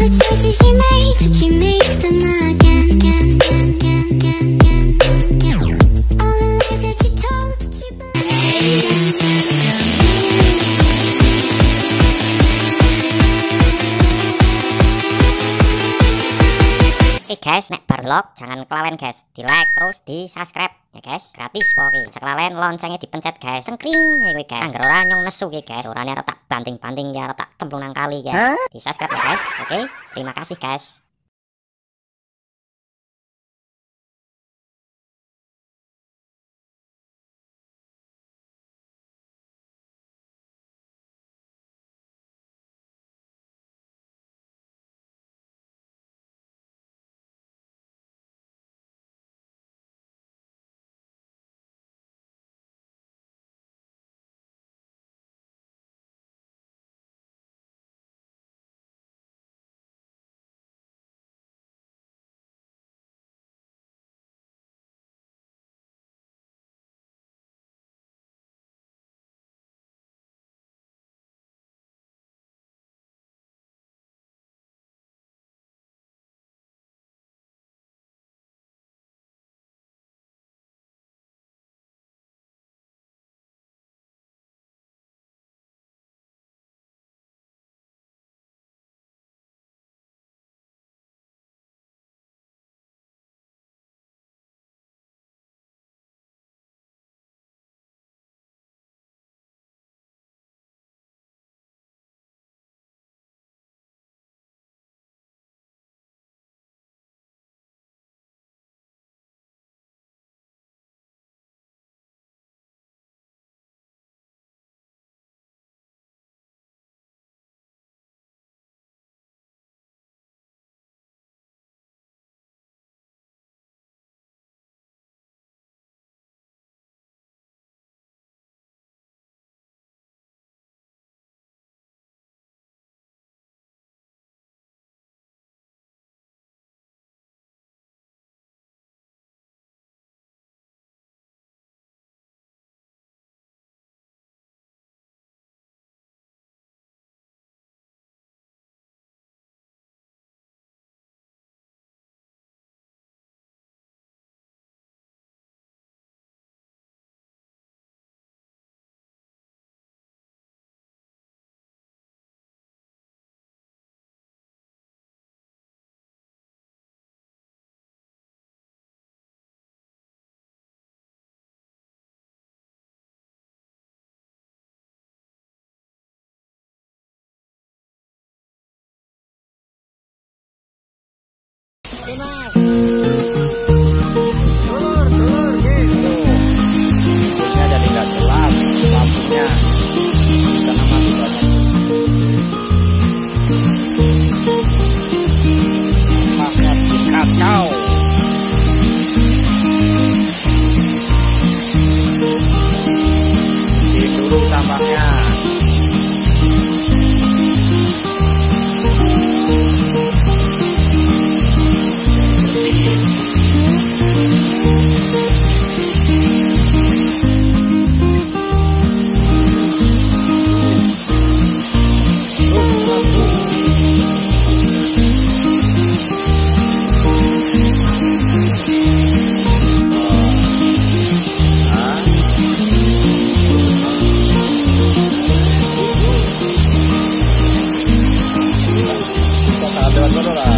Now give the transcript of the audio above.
the choices you made, but you made them again, again, again, again, again, again, again. All the lies that you told, that you believed. Guys, nek bar vlog jangan kelalen guys, di like terus di subscribe ya guys, gratis pokoknya. Sekelalen loncengnya dipencet guys, cengkring ya gue guys. Angger ora nyong nesu gue guys, orangnya tak banting-banting ya, tak cemplung nang kali ya. Di subscribe ya guys. Oke, terima kasih guys. Telur gitu. Lampunya jadi nggak gelap, lampunya karena mati banyak. Sampahnya dikacau. Didulung sampahnya. Lewat mana lah?